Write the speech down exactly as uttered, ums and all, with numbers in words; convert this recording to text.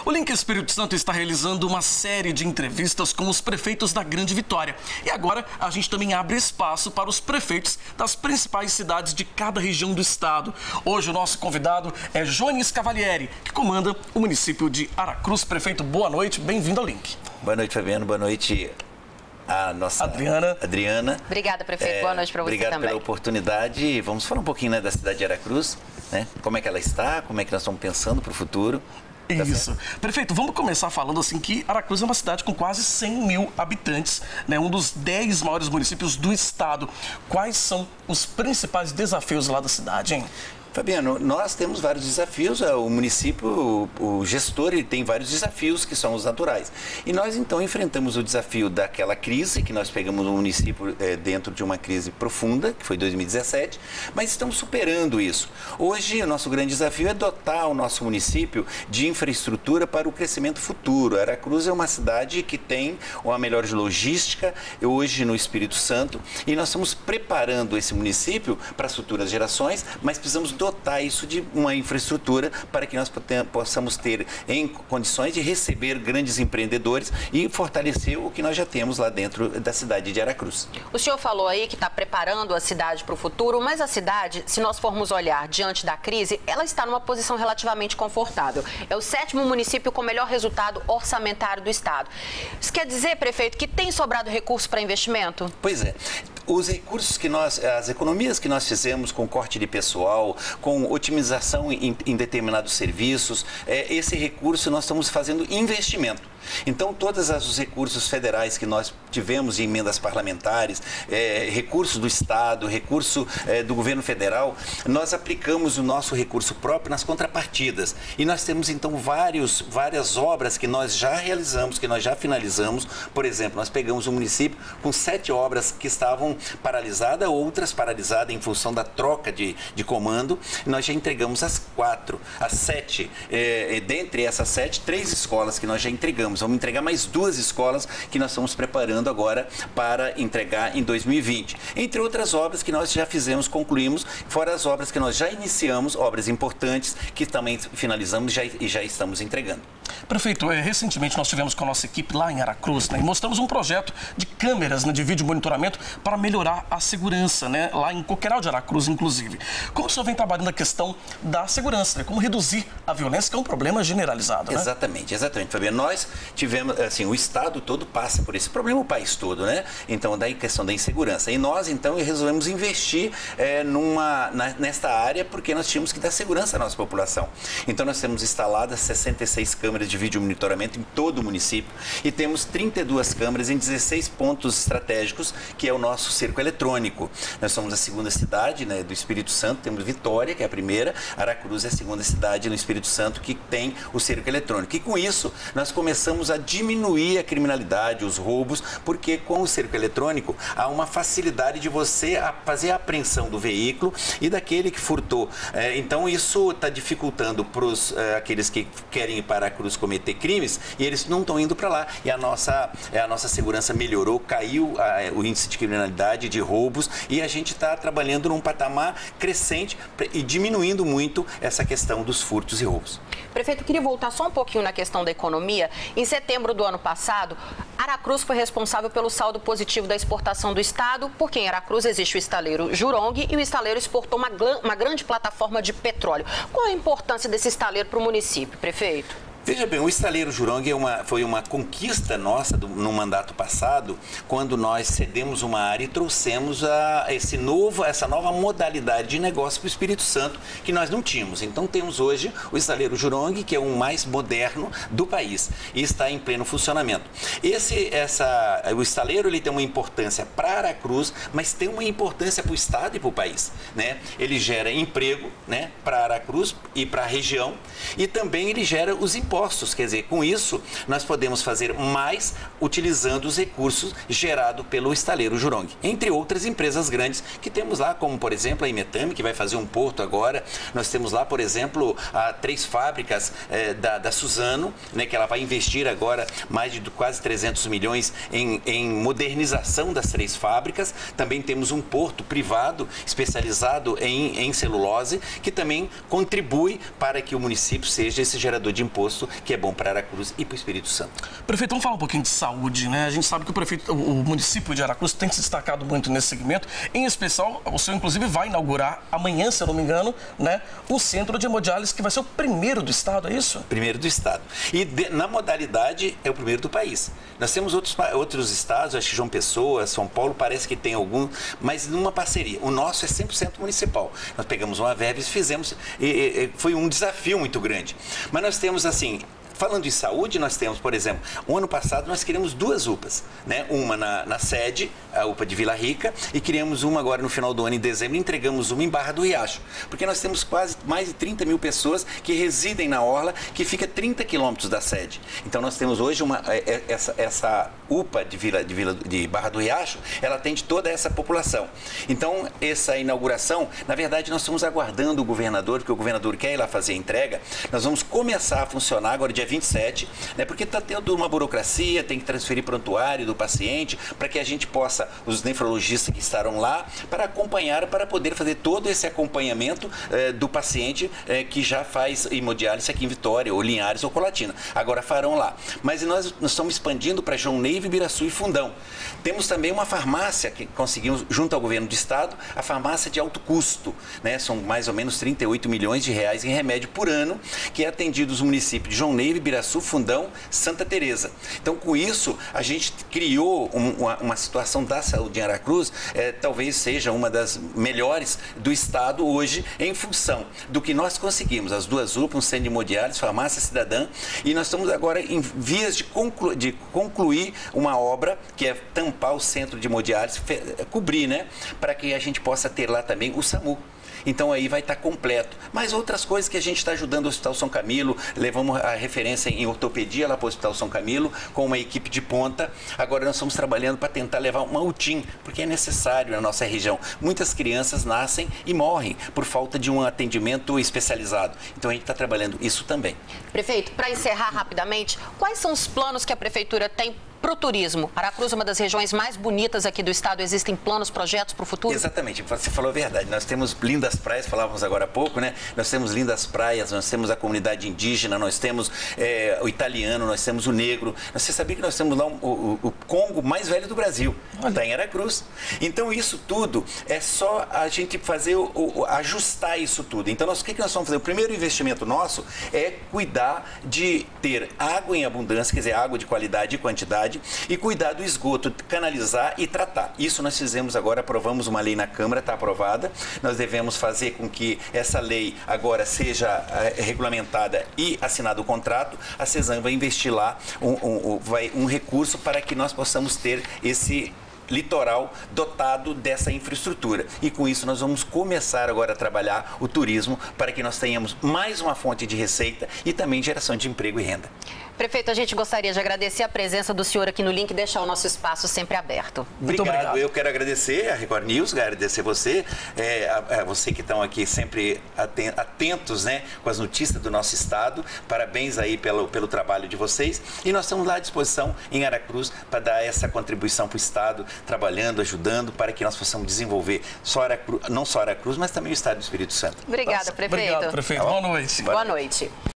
O Link Espírito Santo está realizando uma série de entrevistas com os prefeitos da Grande Vitória. E agora a gente também abre espaço para os prefeitos das principais cidades de cada região do estado. Hoje o nosso convidado é Jones Cavalieri, que comanda o município de Aracruz. Prefeito, boa noite, bem-vindo ao Link. Boa noite, Fabiano, boa noite a nossa Adriana. Adriana. Obrigada, prefeito, é, boa noite para você obrigado também. Obrigado pela oportunidade. Vamos falar um pouquinho, né, da cidade de Aracruz, né? Como é que ela está, como é que nós estamos pensando para o futuro. Isso. Tá, prefeito, vamos começar falando assim que Aracruz é uma cidade com quase cem mil habitantes, né? Um dos dez maiores municípios do estado. Quais são os principais desafios lá da cidade, hein? Fabiano, nós temos vários desafios, o município, o gestor, ele tem vários desafios que são os naturais. E nós, então, enfrentamos o desafio daquela crise, que nós pegamos o município é, dentro de uma crise profunda, que foi dois mil e dezessete, mas estamos superando isso. Hoje, o nosso grande desafio é dotar o nosso município de infraestrutura para o crescimento futuro. Aracruz é uma cidade que tem uma melhor logística, hoje no Espírito Santo, e nós estamos preparando esse município para as futuras gerações, mas precisamos dotar isso de uma infraestrutura para que nós possamos ter em condições de receber grandes empreendedores e fortalecer o que nós já temos lá dentro da cidade de Aracruz. O senhor falou aí que está preparando a cidade para o futuro, mas a cidade, se nós formos olhar diante da crise, ela está numa posição relativamente confortável. É o sétimo município com melhor resultado orçamentário do estado. Isso quer dizer, prefeito, que tem sobrado recurso para investimento? Pois é. Os recursos que nós, as economias que nós fizemos com corte de pessoal, com otimização em, em determinados serviços, é, esse recurso nós estamos fazendo investimento. Então, todos os recursos federais que nós tivemos em emendas parlamentares, é, recursos do Estado, recurso é, do governo federal, nós aplicamos o nosso recurso próprio nas contrapartidas. E nós temos, então, vários, várias obras que nós já realizamos, que nós já finalizamos. Por exemplo, nós pegamos um município com sete obras que estavam paralisadas, outras paralisadas em função da troca de, de comando. Nós já entregamos as quatro, as sete. É, dentre essas sete, três escolas que nós já entregamos. Vamos entregar mais duas escolas que nós estamos preparando agora para entregar em dois mil e vinte. Entre outras obras que nós já fizemos, concluímos, fora as obras que nós já iniciamos, obras importantes que também finalizamos já, e já estamos entregando. Prefeito, é, recentemente nós tivemos com a nossa equipe lá em Aracruz, né, e mostramos um projeto de câmeras, né, de vídeo monitoramento para melhorar a segurança, né, lá em Coqueiral de Aracruz, inclusive. Como o senhor vem trabalhando a questão da segurança, né, como reduzir a violência, que é um problema generalizado, né? Exatamente, exatamente, Fabiano. Nós tivemos, assim, o estado todo passa por esse problema, o país todo, né? Então, daí questão da insegurança. E nós, então, resolvemos investir é, numa, na, nesta área porque nós tínhamos que dar segurança à nossa população. Então, nós temos instaladas sessenta e seis câmeras de vídeo monitoramento em todo o município e temos trinta e duas câmeras em dezesseis pontos estratégicos, que é o nosso cerco eletrônico. Nós somos a segunda cidade, né, do Espírito Santo, temos Vitória, que é a primeira, Aracruz é a segunda cidade no Espírito Santo que tem o cerco eletrônico. E com isso, nós começamos a diminuir a criminalidade, os roubos, porque com o cerco eletrônico há uma facilidade de você fazer a apreensão do veículo e daquele que furtou. É, então isso está dificultando para é, aqueles que querem ir para a cruz cometer crimes e eles não estão indo para lá. E a nossa, a nossa segurança melhorou, caiu a, o índice de criminalidade, de roubos, e a gente está trabalhando num patamar crescente e diminuindo muito essa questão dos furtos e roubos. Prefeito, queria voltar só um pouquinho na questão da economia. Em setembro do ano passado, Aracruz foi responsável pelo saldo positivo da exportação do estado, porque em Aracruz existe o estaleiro Jurong e o estaleiro exportou uma, uma grande plataforma de petróleo. Qual a importância desse estaleiro para o município, prefeito? Veja bem, o estaleiro Jurong é uma, foi uma conquista nossa do, no mandato passado, quando nós cedemos uma área e trouxemos a, esse novo, essa nova modalidade de negócio para o Espírito Santo, que nós não tínhamos. Então temos hoje o estaleiro Jurong, que é o mais moderno do país e está em pleno funcionamento. Esse, essa, o estaleiro ele tem uma importância para Aracruz, mas tem uma importância para o estado e para o país, né? Ele gera emprego, né, para Aracruz e para a região, e também ele gera os impostos. Quer dizer, com isso, nós podemos fazer mais utilizando os recursos gerados pelo estaleiro Jurong, entre outras empresas grandes que temos lá, como, por exemplo, a Imetame, que vai fazer um porto agora. Nós temos lá, por exemplo, a três fábricas eh, da, da Suzano, né, que ela vai investir agora mais de quase trezentos milhões em, em modernização das três fábricas. Também temos um porto privado especializado em, em celulose, que também contribui para que o município seja esse gerador de imposto agosto, que é bom para Aracruz e para o Espírito Santo. Prefeito, vamos falar um pouquinho de saúde, né? A gente sabe que o prefeito, o município de Aracruz tem se destacado muito nesse segmento. Em especial, o senhor inclusive vai inaugurar amanhã, se eu não me engano, né, um centro de hemodiálise que vai ser o primeiro do estado, é isso? Primeiro do estado. E de, na modalidade é o primeiro do país. Nós temos outros, outros estados, acho que João Pessoa, São Paulo, parece que tem algum, mas numa parceria. O nosso é cem por cento municipal. Nós pegamos uma verba e fizemos, e, e, foi um desafio muito grande. Mas nós temos assim... Falando em saúde, nós temos, por exemplo, o ano passado nós criamos duas U P As, né? Uma na, na sede, a U P A de Vila Rica, e criamos uma agora no final do ano, em dezembro, e entregamos uma em Barra do Riacho. Porque nós temos quase mais de trinta mil pessoas que residem na Orla, que fica trinta quilômetros da sede. Então nós temos hoje uma, essa, essa U P A de, Vila, de, Vila, de Barra do Riacho, ela atende toda essa população. Então, essa inauguração, na verdade, nós estamos aguardando o governador, porque o governador quer ir lá fazer a entrega. Nós vamos começar a funcionar agora, dia vinte e sete, né, porque está tendo uma burocracia, tem que transferir prontuário do paciente, para que a gente possa, os nefrologistas que estarão lá, para acompanhar, para poder fazer todo esse acompanhamento eh, do paciente eh, que já faz hemodiálise aqui em Vitória, ou Linhares, ou Colatina. Agora farão lá. Mas nós, nós estamos expandindo para João Neiva, Ibiraçu e Fundão. Temos também uma farmácia que conseguimos, junto ao governo do estado, a farmácia de alto custo, né, são mais ou menos trinta e oito milhões de reais em remédio por ano, que é atendido os municípios de João Neiva, Ibiraçu, Fundão, Santa Teresa. Então, com isso, a gente criou um, uma, uma situação da saúde em Aracruz, é, talvez seja uma das melhores do estado hoje, em função do que nós conseguimos. As duas U P A, um centro de hemodiálise, farmácia cidadã, e nós estamos agora em vias de, conclu, de concluir uma obra, que é tampar o centro de hemodiálise, cobrir, né? Para que a gente possa ter lá também o SAMU. Então aí vai estar completo. Mas outras coisas que a gente está ajudando o Hospital São Camilo, levamos a referência em ortopedia lá para o Hospital São Camilo, com uma equipe de ponta. Agora nós estamos trabalhando para tentar levar uma U T I M, porque é necessário na nossa região. Muitas crianças nascem e morrem por falta de um atendimento especializado. Então a gente está trabalhando isso também. Prefeito, para encerrar rapidamente, quais são os planos que a Prefeitura tem para o turismo? Aracruz é uma das regiões mais bonitas aqui do estado. Existem planos, projetos para o futuro? Exatamente, você falou a verdade. Nós temos lindas praias, falávamos agora há pouco, né? Nós temos lindas praias, nós temos a comunidade indígena, nós temos é, o italiano, nós temos o negro. Você sabia que nós temos lá o, o, o Congo mais velho do Brasil? Está em Aracruz. Então isso tudo é só a gente fazer, o, o, ajustar isso tudo. Então nós, o que, que nós vamos fazer? O primeiro investimento nosso é cuidar de ter água em abundância, quer dizer, água de qualidade e quantidade, e cuidar do esgoto, canalizar e tratar. Isso nós fizemos agora, aprovamos uma lei na Câmara, está aprovada. Nós devemos fazer com que essa lei agora seja é, regulamentada e assinado o contrato. A CESAM vai investir lá um, um, um, vai, um recurso para que nós possamos ter esse litoral dotado dessa infraestrutura. E com isso nós vamos começar agora a trabalhar o turismo para que nós tenhamos mais uma fonte de receita e também geração de emprego e renda. Prefeito, a gente gostaria de agradecer a presença do senhor aqui no Link e deixar o nosso espaço sempre aberto. Muito obrigado. obrigado. Eu quero agradecer a Record News, agradecer você, é, a, a você que estão aqui sempre atentos, né, com as notícias do nosso estado. Parabéns aí pelo, pelo trabalho de vocês. E nós estamos lá à disposição em Aracruz para dar essa contribuição para o estado, trabalhando, ajudando, para que nós possamos desenvolver só Aracruz, não só Aracruz, mas também o estado do Espírito Santo. Obrigada, Nossa, prefeito. Obrigado, prefeito. Boa noite. Boa noite.